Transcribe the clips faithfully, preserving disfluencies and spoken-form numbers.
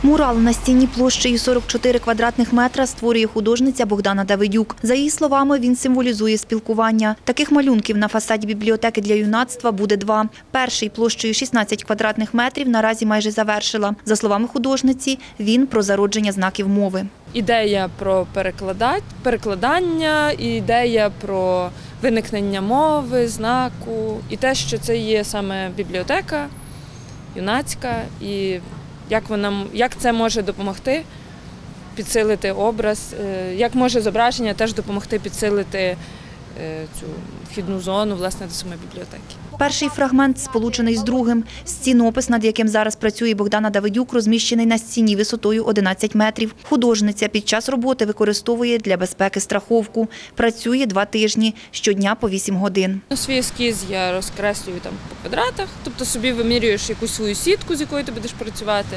Мурал на стіні площею сорок чотири квадратних метра створює художниця Богдана Давидюк. За її словами, він символізує спілкування. Таких малюнків на фасаді бібліотеки для юнацтва буде два. Перший площею шістнадцять квадратних метрів наразі майже завершила. За словами художниці, він про зародження знаків мови. Ідея про перекладання, ідея про виникнення мови, знаку і те, що це є саме бібліотека юнацька і Як вона, як це може допомогти підсилити образ, як може зображення теж допомогти підсилити цю вхідну зону, власне, до самої бібліотеки. Перший фрагмент сполучений з другим. Стінопис, над яким зараз працює Богдана Давидюк, розміщений на стіні висотою одинадцять метрів. Художниця під час роботи використовує для безпеки страховку. Працює два тижні, щодня по вісім годин. Свій ескіз я розкреслюю там по квадратах, тобто собі вимірюєш якусь свою сітку, з якою ти будеш працювати.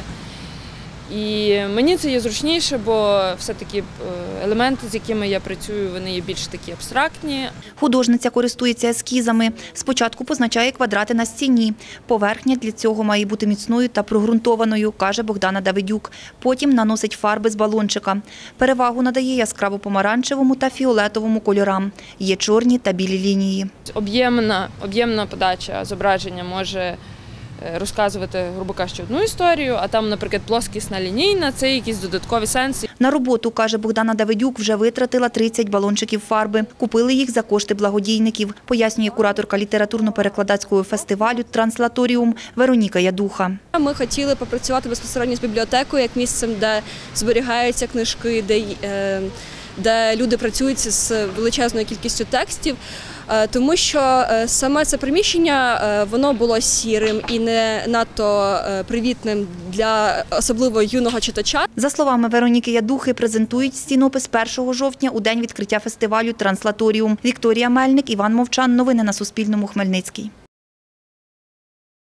І мені це є зручніше, бо все-таки елементи, з якими я працюю, вони є більш такі абстрактні. Художниця користується ескізами. Спочатку позначає квадрати на стіні. Поверхня для цього має бути міцною та прогрунтованою, каже Богдана Давидюк. Потім наносить фарби з балончика. Перевагу надає яскраво-помаранчевому та фіолетовому кольорам. Є чорні та білі лінії. Об'ємна, об'ємна подача зображення може розказувати, грубо кажучи, одну історію, а там, наприклад, плоскісна лінійна – це якісь додаткові сенси. На роботу, каже Богдана Давидюк, вже витратила тридцять балончиків фарби. Купили їх за кошти благодійників, пояснює кураторка літературно-перекладацького фестивалю «Транслаторіум» Вероніка Ядуха. Ми хотіли попрацювати безпосередньо з бібліотекою, як місцем, де зберігаються книжки, де, де люди працюють з величезною кількістю текстів. Тому що саме це приміщення, воно було сірим і не надто привітним для особливо юного читача. За словами Вероніки Ядухи, презентують стінопис першого жовтня у день відкриття фестивалю «Транслаторіум». Вікторія Мельник, Іван Мовчан. Новини на Суспільному. Хмельницький.